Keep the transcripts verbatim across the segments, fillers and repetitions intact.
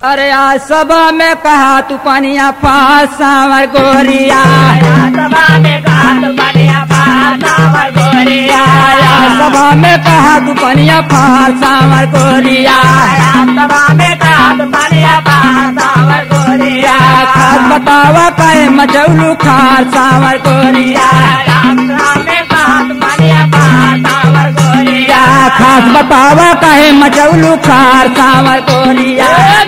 अरे आज सभा में कहा तू पनिया पास सावर गोरिया, सभा में कहा तू पनिया पास सावर गोरिया, सभा में कहा तू पनिया पास सावर गोरिया, सभा में कहा तू पनिया पास सावर गोरिया, खास बतावा कहे मचौलू खार सावर गोरिया, सभा में कहा तू पनिया पास सावर गोरिया, खास बतावा कहे मचौलू खार सावर गोरिया,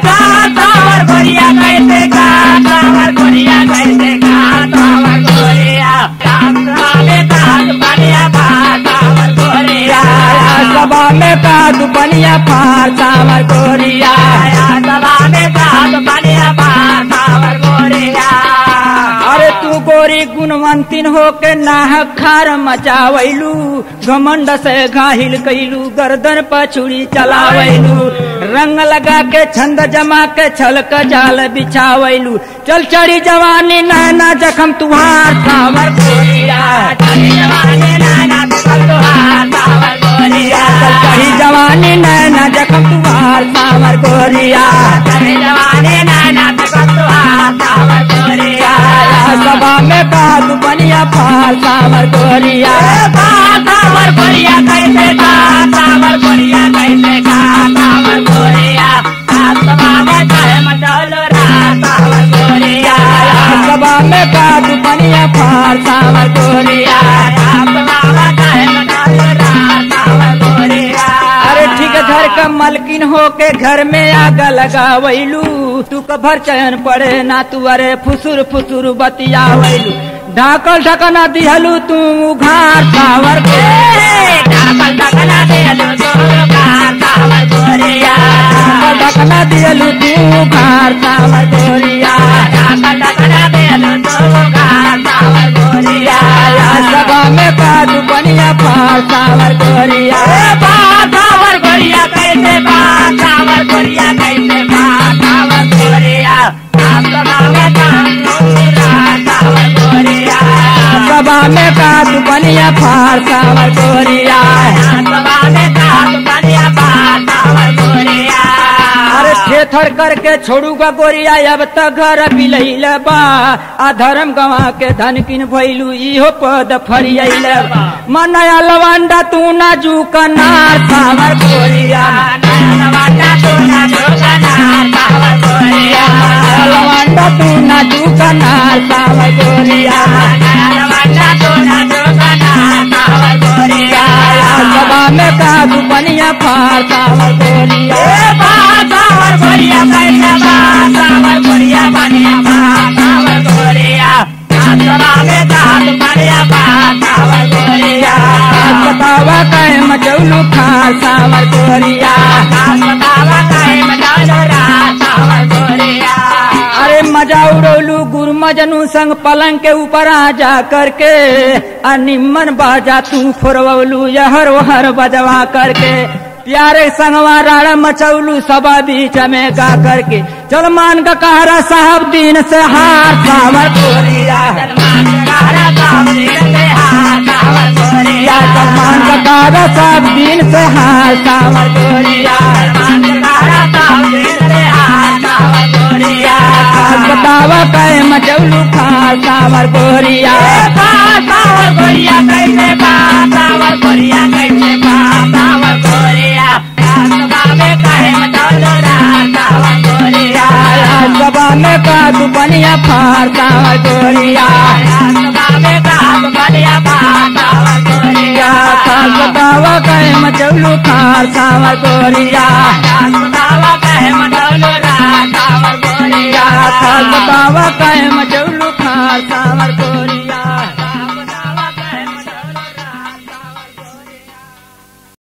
सावर गोरिया कैसे का सावर गोरिया कैसे का सावर गोरिया, सभा में कहा तू पनिया पास सावर गोरिया, सभा में कहा तू पनिया पार सावर गोरिया, सभा में कहा तू पनिया पास सावर गोरिया। अरे तू गोरी गुणवंतीन होके नाह खार मचावैलू, घमंड से घाहिल कैलू, गर्दन पछुड़ी चलावैलू, रंग लगा के छंद जमा के छल का जाल बिछावैलू, चल चढ़ी जवानी नैना जखम तुहार सावर गोरिया, चढ़ी जवानी नैना जखम तुहार सावर गोरिया, चल चढ़ी जवानी नैना जखम तुहार सावर गोरिया, चढ़ी जवानी नैना जखम तुहार सावर गोरिया, सभा में कहा तू पनिया पार सावर गोरिया, सावर गोरिया कैसे का सावर गोरिया कैसे का सावर गोरिया, सभा में कहे मचौलो रात सावर गोरिया, सभा में कहा तू पनिया पार सावर गोरिया, सभा में कहे मचौलो रात सावर गोरिया। अरे ठीक घर का मलकिन होके घर में आग लगावैलू, तू कभर चयन पड़े ना तू अरे फुसुर फुसुर बतियावैलू, ढाकल ढकना दिहलू तू उघार सावर गोरिया, ढाकल ढकना दिहलू तू उघार सावर गोरिया, ढाकल ढकना दिहलू तू उघार सावर गोरिया, ढाकल ढकना दिहलू तू उघार सावर गोरिया, सभा में कहा तू पनिया पार सावर गोरिया, सावर गोरिया कैसे बा सावर गोरिया कैसे बा सावर गोरिया, सभा में कहा सावर गोरिया, सभा में कहा तू पनिया पार सावर गोरिया, सभा में कहा तू पनिया पार सावर गोरिया। अरे थेथर करके छोड़ूगा गोरिया अब तक घर बिलैल बा, आ धर्म गवा के धन किन भैलू इहो पद फरियल बा, मनया लवांडा तू ना जू कनार सावर गोरिया, लवांडा तू ना जू कनार सावर गोरिया, लवांडा तू ना जू कनार सावर गोरिया, लवांडा तू ना जू कनार सावर गोरिया, सभा में कहा तू पनिया पार सावर गोरिया, सावर गोरिया कैसे बा सावर गोरिया पनिया पार सावर गोरिया, सभा में कहा तू पनिया पार सावर गोरिया, बतावा कहे मचौलू खार सावर गोरिया, बतावा कहे मचौलू रात सावर गोरिया। अरे मजा उड़ोलू गुरु मजनू संग पलंग के ऊपर आ जा करके, आ निम्मन बाजा तू फोरवलू यहर वहर बजवा करके, प्यारे संगवा राड़ा मचौलू सभा बीच में गा करके, चल मान का कहरा साहब दिन से हार सावर गोरिया, सलमान का कहरा साहब दिन से हार सावर गोरिया, सलमान का कहरा साहब दिन से हार सावर गोरिया, सलमान का कहरा साहब दिन से हार सावर गोरिया, बतावा कहे मचौलू खार सावर गोरिया, सावर गोरिया कैसे बा सावर गोरिया कैसे बा सावर गोरिया, सभा में कहे मचौलो रात सावर गोरिया, सभा में कहा तू पनिया पार सावर गोरिया, सभा में कहा तू पनिया पार सावर गोरिया, बतावा कहे मचौलू खार सावर गोरिया, बतावा कहे मचौलो रात सावर गोरिया, बतावा कहे